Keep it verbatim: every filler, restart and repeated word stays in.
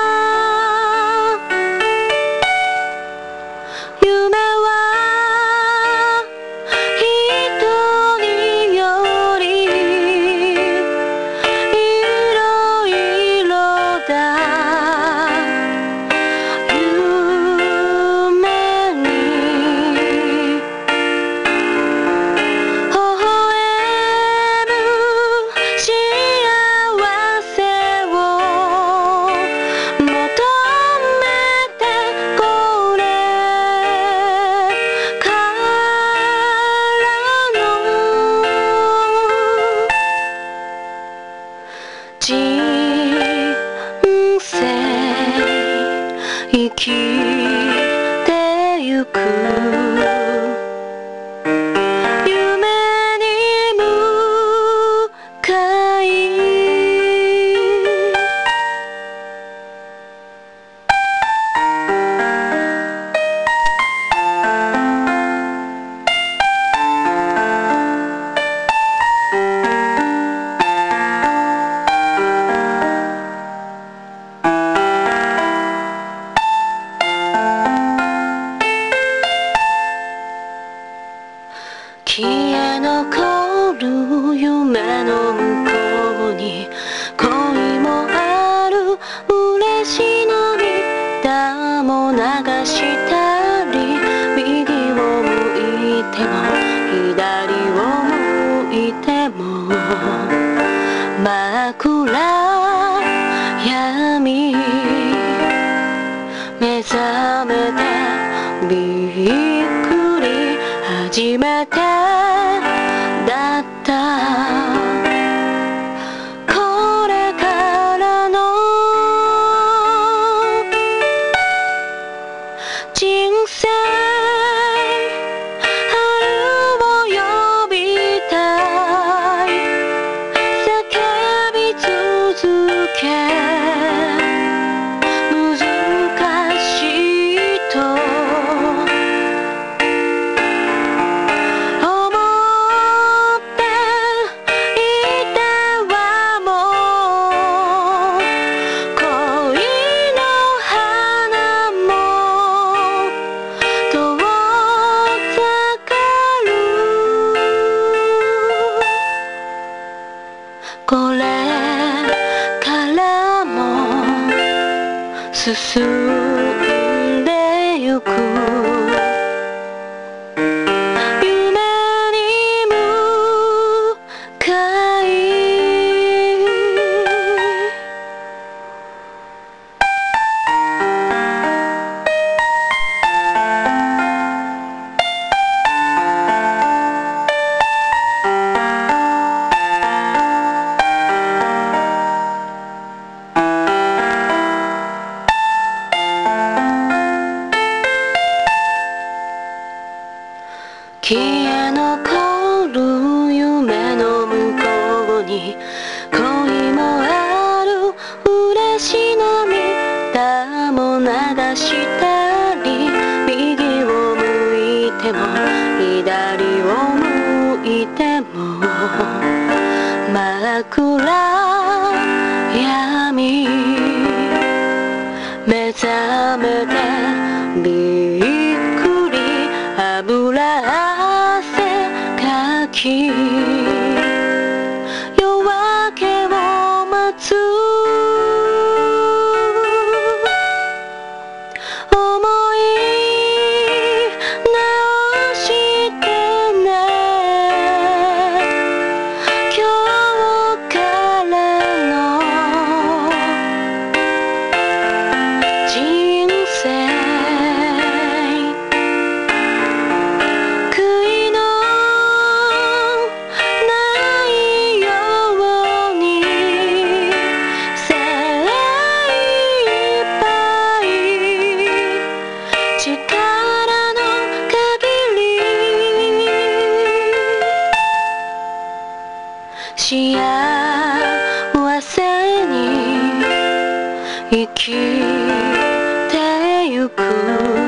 夢は一人よりいろいろだ。夢に微笑む幸せを求めてこれからの人生生きてゆく夢に向かい消え残る夢の向こうに恋もある。嬉し涙も流したり、右を向いても左を向いても真っ暗闇。目覚めてびっくり初めてだった。これからの人生春を呼びたい。叫び続け難しいとこれからも進んでゆく夢に向かい。消え残る夢の向こうに恋もある。嬉し涙も流したり、右を向いても左を向いても真っ暗闇。目覚めてびっくり油汗かき、夜明けを待つ思い直してね。今日からの人生幸せに生きてゆく